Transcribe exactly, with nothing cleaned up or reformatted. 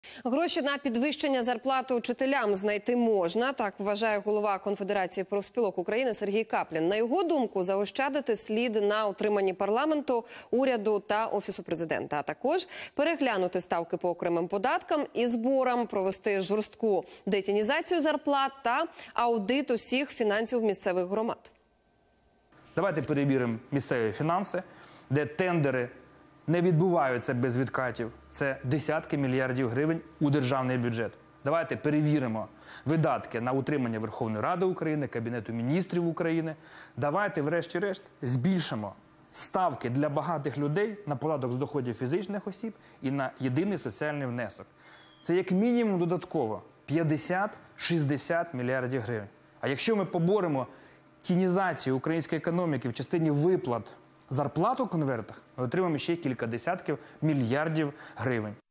Гроші на підвищення зарплати учителям знайти можна, так вважає голова Конфедерації профспілок України Сергій Каплін. На його думку, заощадити слід на утриманні парламенту, уряду та Офісу президента, а також переглянути ставки по окремим податкам і зборам, провести жорстку детінізацію зарплат та аудит усіх фінансів місцевих громад. Давайте перевіримо місцеві фінанси, де тендери не відбуваються без відкатів. Це десятки мільярдів гривень у державний бюджет. Давайте перевіримо видатки на утримання Верховної Ради України, Кабінету міністрів України. Давайте, врешті-решт, збільшимо ставки для багатих людей на податок з доходів фізичних осіб і на єдиний соціальний внесок. Це як мінімум додатково п'ятдесят-шістдесят мільярдів гривень. А якщо ми поборемо тінізацію української економіки в частині виплат зарплат у конвертах, ми отримаємо ще кілька десятків мільярдів гривень.